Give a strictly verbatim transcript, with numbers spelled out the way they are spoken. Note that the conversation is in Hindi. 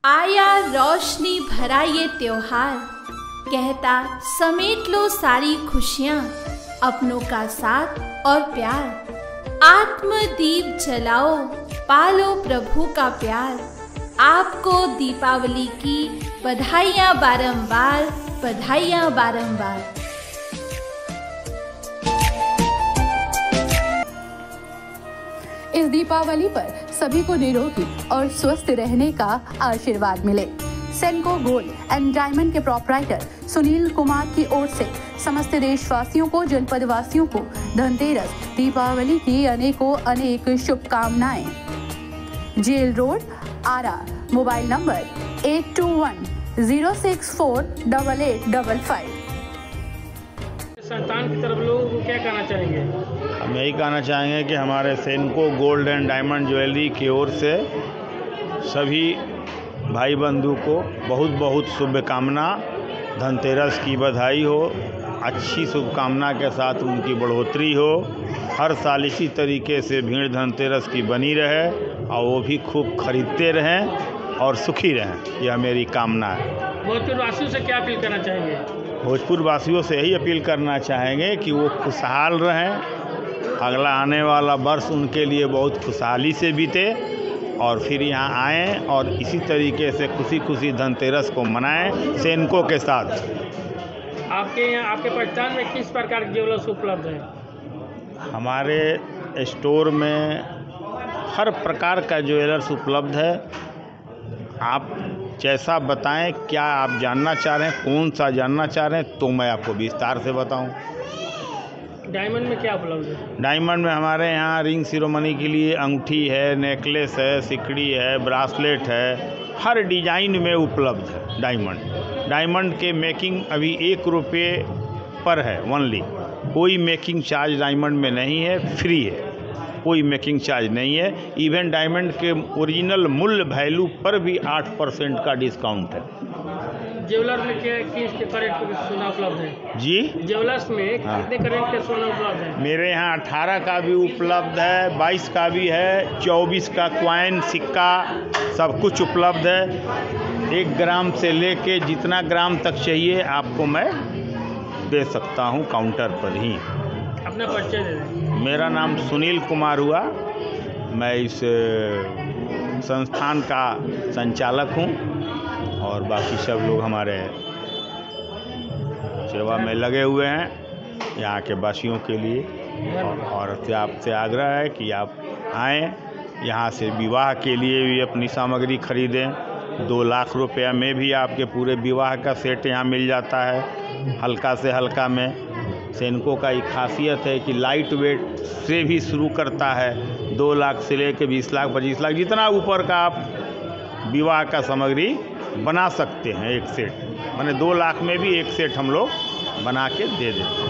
आया रोशनी भरा ये त्योहार, कहता समेट लो सारी खुशियाँ, अपनों का साथ और प्यार। आत्मदीप जलाओ, पालो प्रभु का प्यार। आपको दीपावली की बधाइयाँ बारंबार, बधाइयाँ बारंबार। इस दीपावली पर सभी को निरोगी और स्वस्थ रहने का आशीर्वाद मिले। सेनको गोल्ड एंड डायमंड के प्रोपराइटर सुनील कुमार की ओर से समस्त देशवासियों को, जनपद वासियों को धनतेरस दीपावली की अनेकों अनेक शुभकामनाएं। Jail road, Ara. Mobile number eight two one zero six four double eight double five. संतान की तरफ लोगों को क्या कहना चाहेंगे? हम यही कहना चाहेंगे कि हमारे Senco Gold and Diamond jewellery की ओर से सभी भाई बंधु को बहुत बहुत शुभकामना, धनतेरस की बधाई हो, अच्छी शुभकामना के साथ उनकी बढ़ोतरी हो। हर साल इसी तरीके से भीड़ धनतेरस की बनी रहे और वो भी खूब खरीदते रहें और सुखी रहें, यह मेरी कामना है। भोजपुर वासियों से क्या अपील करना चाहेंगे? भोजपुर वासियों से यही अपील करना चाहेंगे कि वो खुशहाल रहें, अगला आने वाला वर्ष उनके लिए बहुत खुशहाली से बीते और फिर यहाँ आएँ और इसी तरीके से खुशी खुशी धनतेरस को मनाएं सेनको के साथ। आपके यहाँ आपके प्रतिष्ठान में किस प्रकार के ज्वेलर्स उपलब्ध है? हमारे स्टोर में हर प्रकार का ज्वेलर्स उपलब्ध है। आप जैसा बताएं, क्या आप जानना चाह रहे हैं, कौन सा जानना चाह रहे हैं, तो मैं आपको विस्तार से बताऊं। डायमंड में क्या उपलब्ध है? डायमंड में हमारे यहाँ रिंग सिरोमनी के लिए अंगूठी है, नेकलेस है, सिकड़ी है, ब्रासलेट है, हर डिजाइन में उपलब्ध है डायमंड। डायमंड के मेकिंग अभी एक रुपये पर है ओनली, कोई मेकिंग चार्ज डायमंड में नहीं है, फ्री है, कोई मेकिंग चार्ज नहीं है। इवन डायमंड के ओरिजिनल मूल्य वैल्यू पर भी आठ परसेंट का डिस्काउंट है। ज्वेलर में क्या किस कैरेट का सोना उपलब्ध है? जी, ज्वेलर्स में हाँ। कितने कैरेट का सोना उपलब्ध है? मेरे यहाँ अठारह का भी उपलब्ध है, बाईस का भी है, चौबीस का क्वाइन सिक्का सब कुछ उपलब्ध है। एक ग्राम से लेके जितना ग्राम तक चाहिए आपको मैं दे सकता हूँ काउंटर पर ही। अपना परिचय दे दें। मेरा नाम सुनील कुमार हुआ, मैं इस संस्थान का संचालक हूँ और बाकी सब लोग हमारे सेवा में लगे हुए हैं यहाँ के वासियों के लिए। और, और से आपसे आग्रह है कि आप आएँ, यहाँ से विवाह के लिए भी अपनी सामग्री खरीदें। दो लाख रुपया में भी आपके पूरे विवाह का सेट यहाँ मिल जाता है, हल्का से हल्का में। सेनको का एक खासियत है कि लाइट वेट से भी शुरू करता है, दो लाख से लेकर बीस लाख पच्चीस लाख जितना ऊपर का आप विवाह का सामग्री बना सकते हैं। एक सेट माने दो लाख में भी एक सेट हम लोग बना के दे देते हैं।